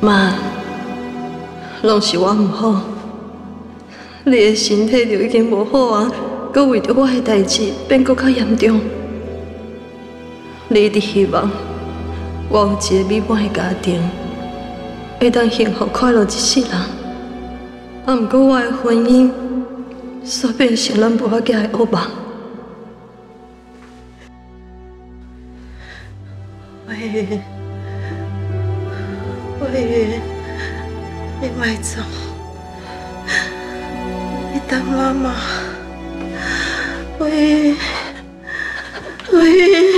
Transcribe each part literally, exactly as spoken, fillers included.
妈，拢是我唔好，你的身体就已经无好啊，搁为着我的代志变搁较严重。你一直希望我有一个美满的家庭，会当幸福快乐一世人。啊，毋过我的婚姻煞变成咱无仔囝的噩梦。慧云，慧云，你莫走，你等妈妈。慧云，慧云，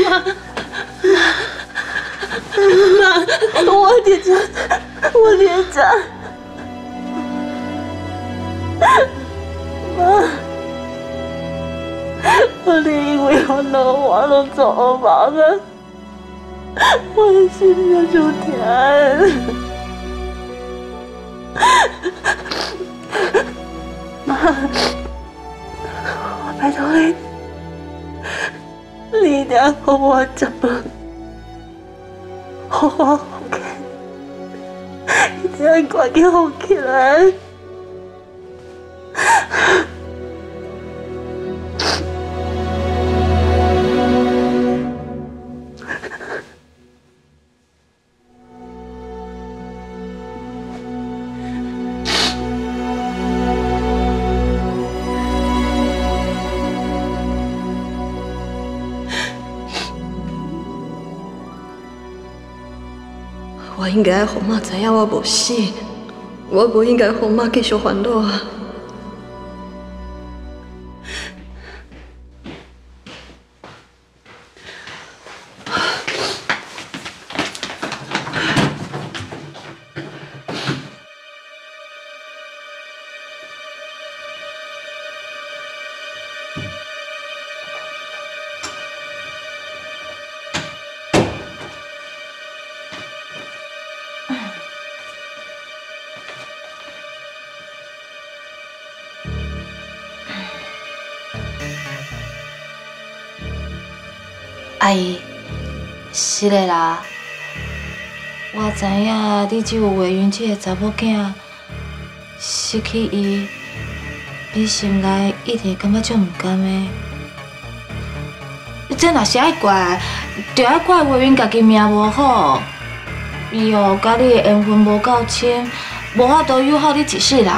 妈，妈，我脸颊，我脸颊。 妈，我你因为我老我拢做噩梦啊，我的心就就疼。妈，我拜托你，你一定要好我吃饭，好好好起，一定要赶紧好起来。 我应该让妈知影我无死，我无应该让妈继续烦恼啊！ 阿姨，是的啦，我知影你只有慧云这个查某囝，失去伊，你心内一定感觉足唔甘的。这若是爱怪，就爱怪慧云家己命无好，伊哦甲你的缘分无够深，无法度友好你一世人。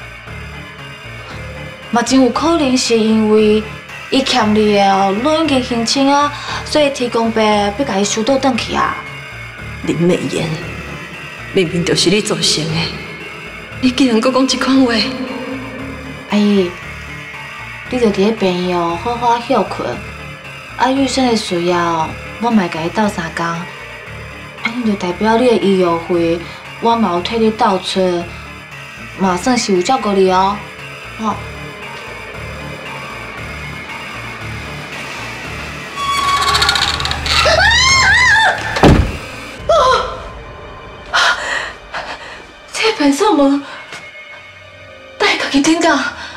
嘛真有可能是因为。 伊欠你的哦，拢已经还清啊，所以提供费要甲伊收倒转去啊。 林美妍，明明就是你造成的，你竟然搁讲这款话！ 阿姨，你就伫咧病院哦，好好休困。啊，预算的需要，我嘛会甲你斗相共。啊，你就代表你的医药费，我嘛有替你斗出，嘛算是有照顾你哦，吼。 白上门，带家己听讲。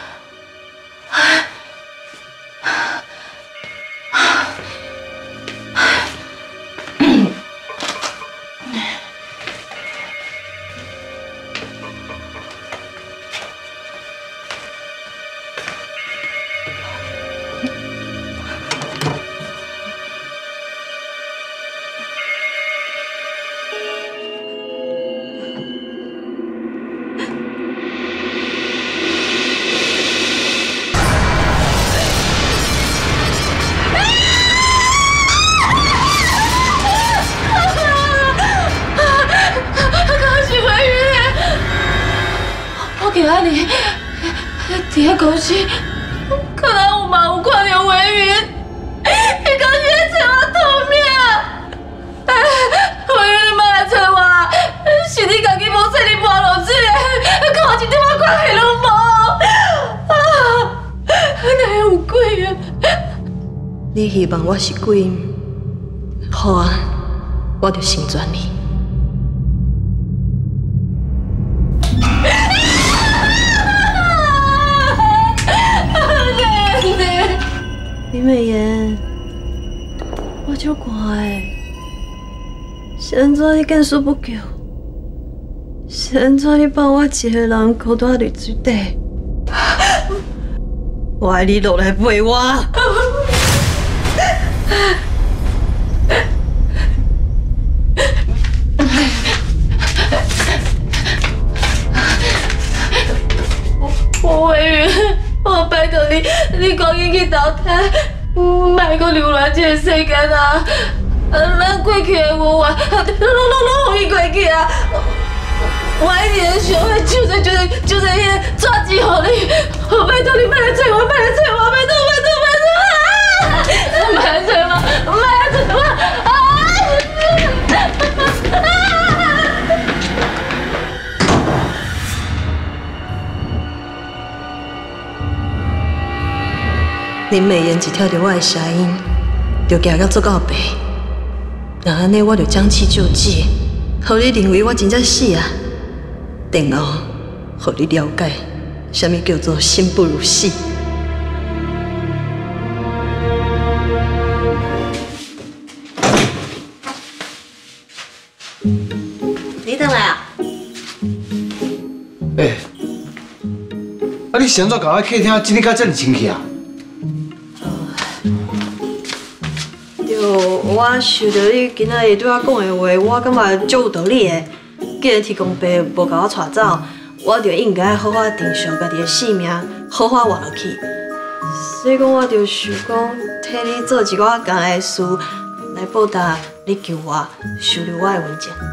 今仔日伫咧公司，可能有嘛有看到慧云，伊讲是咧找我讨命。哎，慧云你莫来找我，是你家己无说你搬落水的，跟我一点仔关系拢无。啊，哪有鬼啊？你希望我是鬼？好啊，我就成全你。 林美妍，我足怪，现在你见死不救， 是安怎你把我一个人孤单伫水底？我爱你落来陪我。 我委员，我拜托你，你赶紧去投胎，莫搁流浪这个世间啊！咱过去的恩怨，拢拢拢予伊过去啊！我一直想要就在就在就在迄个抓紧互你，我拜托你，莫来找我，莫来找我，拜托拜托拜托啊！莫来找我，莫来找我啊！ 林美妍一听到我的声音，就惊到做到白。若安尼，我就将计就计，互你认为我真正死啊。然后，互你了解，什么叫做生不如死。你倒来啊？ 哎、欸，啊！你是安怎搞我客厅整理甲这么清气啊？ 我想到你今仔日对我讲的话，我感觉足有道理的。既然天公伯无甲我带走，我就应该好好珍惜家己的性命，好好活落去。所以讲，我就想讲，替你做一寡工的事，来报答你救我、收留我的文件。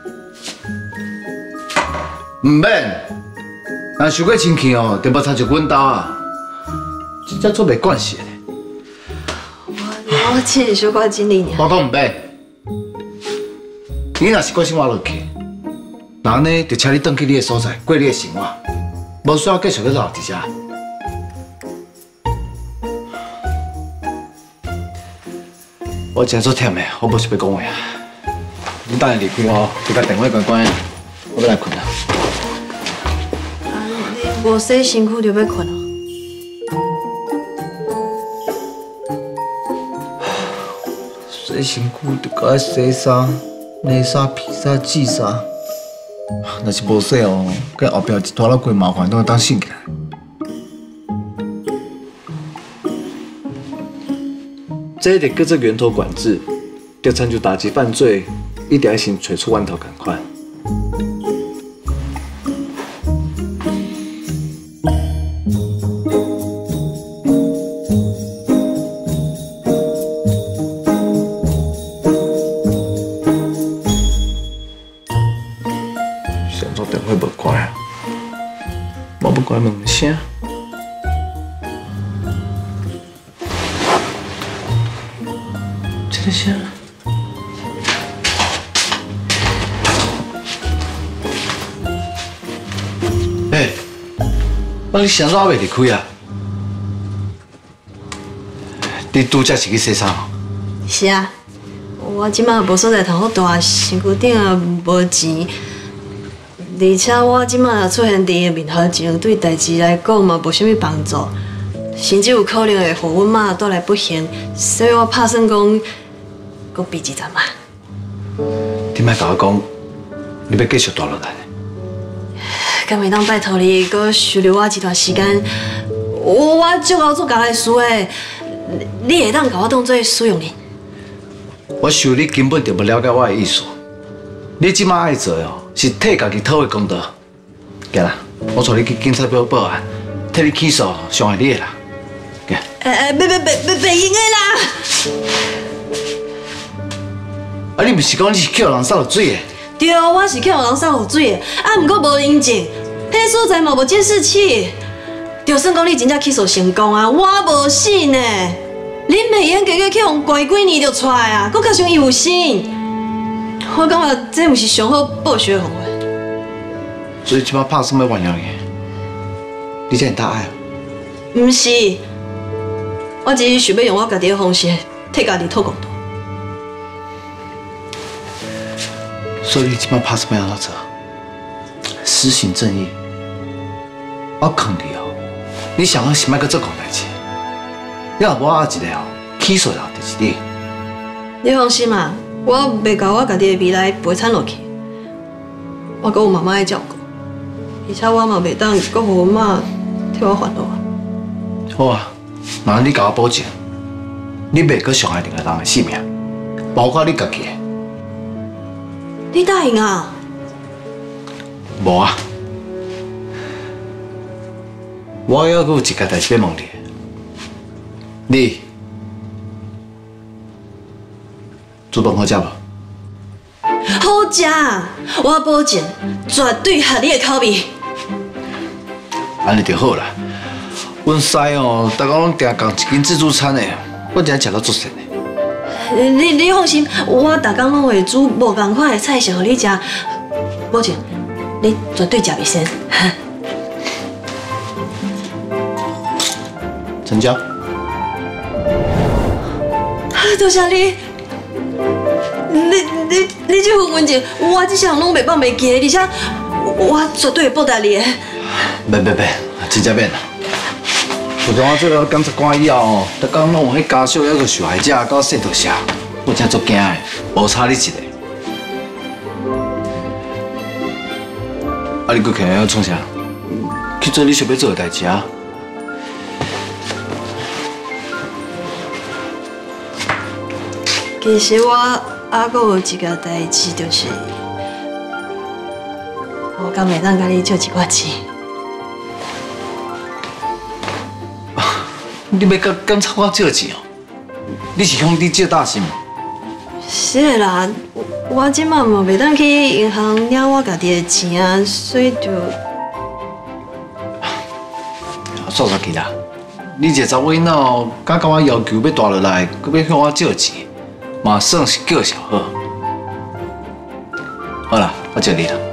唔免，若想过清气哦，就莫插入阮兜啊，真正做袂惯势的。 我只是小可尽力尔。 我讲唔免，你若是关心我落去，那安尼就请你转去你的所在，过你的生活，无需要继续去留伫遮。我真做忝的，我无想要讲话啊。你等下离开哦，就甲电话关关，我要来困啊。 啊，你无洗身躯就要困哦？ 洗身躯就该洗衫、内衫、皮衫、指衫。若是无洗哦，佮后壁一大堆麻烦，都会当醒起来。这就叫做源头管制，要参就打击犯罪，一定要先找出源头赶快。想做电话无关啊，无不关问声。这个声。哎，那你啥早还未离开啊？你拄则是去洗衫哦？ 是啊，我即摆无所在通好住，身躯顶也无钱，而且我即摆若出现伫伊面头前，对代志来讲嘛无啥物帮助，甚至有可能会互阮妈带来不幸，所以我打算讲，讲避一阵嘛。 你莫甲我讲，你要继续住落来。 敢会当拜托你，搁收留我一段时间？我我足够做家己事的，你会当甲我当做使用人？ 我想你根本就不了解我的意思。你即马爱做的哦，是替家己讨的公道。行啦，我带你去警察局报案，替你起诉伤害你的人。行。 哎哎，别别别别别用的啦！ 啊，你不是讲你是捡人扫落水的？ 对，我是捡人扫落水的，啊，毋过无认证，迄所在嘛无监视器。就算讲你真正起诉成功啊，我无信呢。林美妍家家去互关几年就出来啊，佫加上有心，我感觉这毋是上好报仇的方法。 所以即摆拍什么玩意？你这很大爱？ 毋是，我只是想要用我家己的方式替家己讨公道。 所以你即摆拍什么样要做？施行正义。我劝你哦，你上好是莫搁做戆代志。你若无我一个哦，起诉人就是你。 你放心嘛，我袂甲我家己的未来陪惨落去。 我阁有妈妈的照顾，而且我嘛袂当阁互阮妈替我烦恼啊。 好啊，那你甲我保证，你袂阁伤害另外人的性命，包括你家己的。 你答应啊？ 无啊，我还阁有一件代志要问你，你煮饭好食无？ 好食，我保证，绝对合你的口味。 安尼就好啦。阮师哦，逐工拢定讲一间自助餐的，我真食到足神的。 你你放心，我逐工拢会煮无共款的菜色互你食，保证你绝对食袂生。 成交。 多谢你，你你你这份温情，我一向拢袂放袂记，而且我绝对会报答你的。 免免免，真正免啦。自从我做了检察官以后哦，逐工拢有迄家属还阁受害者到洗头社，我真足惊的，无差你一个。啊，你阁起来要创啥？去做你想要做的代志啊！ 其实我还阁有一件代志，就是我敢袂当甲你借一寡钱。 你要甲检察官借钱哦？你是向你借大信？ 是的啦，我即马嘛袂当去银行领我家己的钱啊，所以就算算去啦。你一个查某囡仔哦，敢甲我要求要大落来，佮要向我借钱，嘛算是叫小好。好啦，我借你啦。